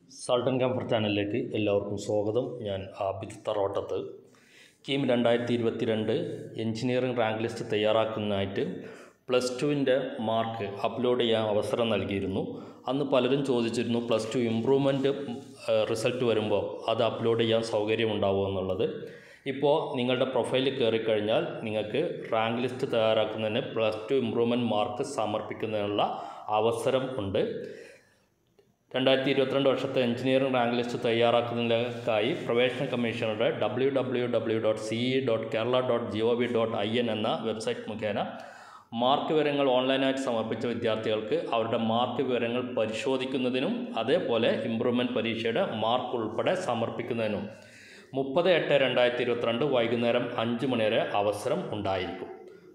Salt and comfort ചാനലിലേക്ക് എല്ലാവർക്കും സ്വാഗതം. ഞാൻ Abid Tharottath. KEAM 2022 engineering rank list തയ്യാറാക്കുന്നതിനായിട്ട് +2ൻ്റെ മാർക്ക് അപ്ലോഡ് ചെയ്യാൻ അവസരം നൽകിയിരുന്നു. അന്ന് പലരും ചോദിച്ചിരുന്നു +2 ഇമ്പ്രൂവ്മെൻറ്റ് റിസൾട്ട് വരുമ്പോൾ അത് അപ്ലോഡ് ചെയ്യാൻ സൗകര്യമുണ്ടാവുമോ എന്നുള്ളത്. ഇപ്പോൾ നിങ്ങളുടെ പ്രൊഫൈലിൽ കയറിക്കഴിഞ്ഞാൽ നിങ്ങൾക്ക് റാങ്ക് ലിസ്റ്റ് തയ്യാറാക്കുന്നതിന് +2 ഇമ്പ്രൂവ്മെൻറ്റ് മാർക്ക് സമർപ്പിക്കുന്നതിനുള്ള അവസരം ഉണ്ട്. 2022 വർഷത്തെ എഞ്ചിനീയറിംഗ് റാങ്ക് ലിസ്റ്റ് തയ്യാറാക്കുന്നതിനായി പ്രവേശന കമ്മീഷണറുടെ www.ce.kerala.gov.in എന്ന വെബ്സൈറ്റ് മുഖേന മാർക്ക് വിവരങ്ങൾ ഓൺലൈനായിട്ട് സമർപ്പിച്ച വിദ്യാർത്ഥികൾക്ക് അവരുടെ മാർക്ക് വിവരങ്ങൾ പരിശോധിക്കുന്നതിനും അതേപോലെ ഇമ്പ്രൂവ്മെൻറ്റ് പരീക്ഷയുടെ മാർക്ക് ഉൾപ്പെടെ സമർപ്പിക്കുന്നതിനും 30/8/2022 വൈകുന്നേരം 5 മണി വരെ അവസരം ഉണ്ടായിരിക്കും.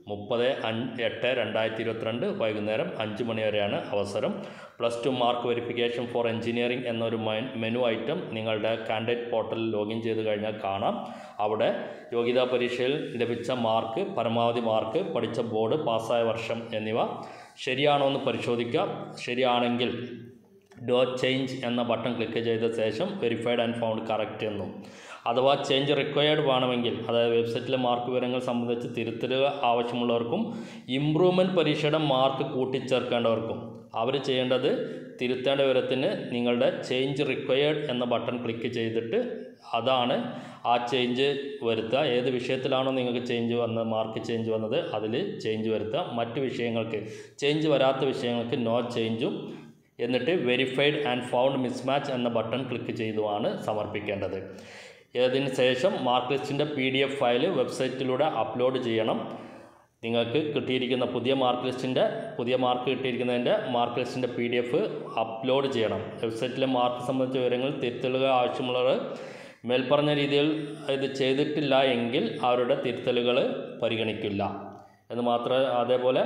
30/8/2022 വൈകുന്നേരം 5 മണി വരെയാണ് അവസരം. +2 മാർക്ക് വെരിഫിക്കേഷൻ ഫോർ എഞ്ചിനീയറിംഗ് എന്നൊരു മെനു ഐറ്റം നിങ്ങളുടെ കാൻഡിഡേറ്റ് പോർട്ടലിൽ ലോഗിൻ ചെയ്ത് കഴിഞ്ഞാൽ കാണാം. അവിടെ യോഗ്യതാ പരീക്ഷയിൽ ലഭിച്ച മാർക്ക്, പരമാവധി മാർക്ക്, പഠിച്ച ബോർഡ്, പാസ്സായ വർഷം എന്നിവ ശരിയാണോ എന്ന് പരിശോധിക്കുക. ശരിയാണെങ്കിൽ ഡോ ചേഞ്ച് എന്ന ബട്ടൺ ക്ലിക്ക് ചെയ്ത ശേഷം വെരിഫൈഡ് ആൻഡ് ഫൗണ്ട് കറക്റ്റ് എന്നും, അഥവാ ചേഞ്ച് റിക്വയർഡ് വേണമെങ്കിൽ, അതായത് വെബ്സൈറ്റിലെ മാർക്ക് വിവരങ്ങൾ സംബന്ധിച്ച് തിരുത്തലുകൾ ആവശ്യമുള്ളവർക്കും ഇമ്പ്രൂവ്മെൻറ്റ് പരീക്ഷയുടെ മാർക്ക് കൂട്ടിച്ചേർക്കേണ്ടവർക്കും അവർ ചെയ്യേണ്ടത് തിരുത്തേണ്ട വിവരത്തിന് നിങ്ങളുടെ ചേഞ്ച് റിക്വയർഡ് എന്ന ബട്ടൺ ക്ലിക്ക് ചെയ്തിട്ട് അതാണ് ആ ചേഞ്ച് വരുത്തുക. ഏത് വിഷയത്തിലാണോ നിങ്ങൾക്ക് ചേഞ്ച് വന്നത്, മാർക്ക് ചേഞ്ച് വന്നത്, അതിൽ ചേഞ്ച് വരുത്തുക. മറ്റ് വിഷയങ്ങൾക്ക്, ചേഞ്ച് വരാത്ത വിഷയങ്ങൾക്ക് നോ ചേഞ്ചും, എന്നിട്ട് വെരിഫൈഡ് ആൻഡ് ഫൗണ്ട് മിസ്മാച്ച് എന്ന ബട്ടൺ ക്ലിക്ക് ചെയ്തുമാണ് സമർപ്പിക്കേണ്ടത്. ഇതിന് ശേഷം മാർക്ക് ലിസ്റ്റിൻ്റെ PDF ഫയൽ വെബ്സൈറ്റിലൂടെ അപ്ലോഡ് ചെയ്യണം. നിങ്ങൾക്ക് കിട്ടിയിരിക്കുന്ന പുതിയ മാർക്ക് കിട്ടിയിരിക്കുന്നതിൻ്റെ മാർക്ക് ലിസ്റ്റിൻ്റെ PDF അപ്ലോഡ് ചെയ്യണം. വെബ്സൈറ്റിലെ മാർക്ക് സംബന്ധിച്ച വിവരങ്ങൾ തിരുത്തലുകൾ ആവശ്യമുള്ളവർ മേൽപ്പറഞ്ഞ രീതിയിൽ ഇത് ചെയ്തിട്ടില്ല എങ്കിൽ അവരുടെ തിരുത്തലുകൾ പരിഗണിക്കില്ല എന്ന് മാത്രമേ. അതേപോലെ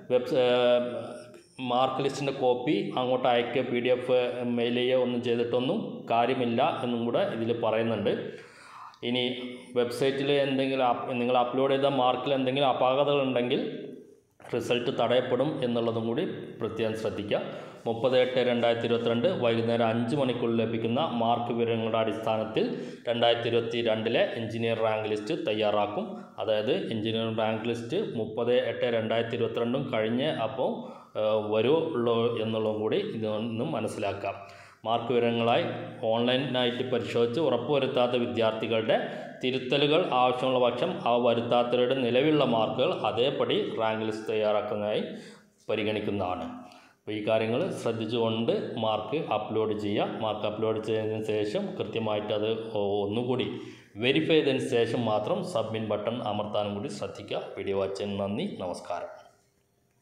മാർക്ക് ലിസ്റ്റിൻ്റെ കോപ്പി അങ്ങോട്ട് അയക്കുക, PDF മെയിൽ ചെയ്യുക ഒന്നും ചെയ്തിട്ടൊന്നും കാര്യമില്ല എന്നും കൂടെ ഇതിൽ പറയുന്നുണ്ട്. ഇനി വെബ്സൈറ്റിൽ എന്തെങ്കിലും നിങ്ങൾ അപ്ലോഡ് ചെയ്ത മാർക്കിൽ എന്തെങ്കിലും അപാകതകളുണ്ടെങ്കിൽ റിസൾട്ട് തടയപ്പെടും എന്നുള്ളതും കൂടി പ്രത്യേകം ശ്രദ്ധിക്കുക. 30/8/2022 വൈകുന്നേരം 5 മണിക്കുള്ളിൽ ലഭിക്കുന്ന മാർക്ക് വിവരങ്ങളുടെ അടിസ്ഥാനത്തിൽ 2022 എഞ്ചിനീയർ റാങ്ക് ലിസ്റ്റ് തയ്യാറാക്കും. അതായത് എഞ്ചിനീയറിംഗ് റാങ്ക് ലിസ്റ്റ് 30/8/2022 കഴിഞ്ഞ് അപ്പോൾ വരുള്ളൂ എന്നുള്ളതും കൂടി ഇതൊന്നും മനസ്സിലാക്കാം. മാർക്ക് വിവരങ്ങളായി ഓൺലൈനായിട്ട് പരിശോധിച്ച് ഉറപ്പുവരുത്താത്ത വിദ്യാർത്ഥികളുടെ തിരുത്തലുകൾ ആവശ്യമുള്ള പക്ഷം അവ വരുത്താത്തവരുടെ നിലവിലുള്ള മാർക്കുകൾ അതേപടി റാങ്ക് ലിസ്റ്റ് തയ്യാറാക്കുന്നതായി പരിഗണിക്കുന്നതാണ്. അപ്പോൾ ഈ കാര്യങ്ങൾ ശ്രദ്ധിച്ചുകൊണ്ട് മാർക്ക് അപ്ലോഡ് ചെയ്യുക. മാർക്ക് അപ്ലോഡ് ചെയ്തതിന് ശേഷം കൃത്യമായിട്ട് അത് ഒന്നുകൂടി വെരിഫൈ ചെയ്തതിന് ശേഷം മാത്രം സബ്മിറ്റ് ബട്ടൺ അമർത്താനും കൂടി ശ്രദ്ധിക്കുക. വീഡിയോ വാച്ചിന് നന്ദി, നമസ്കാരം.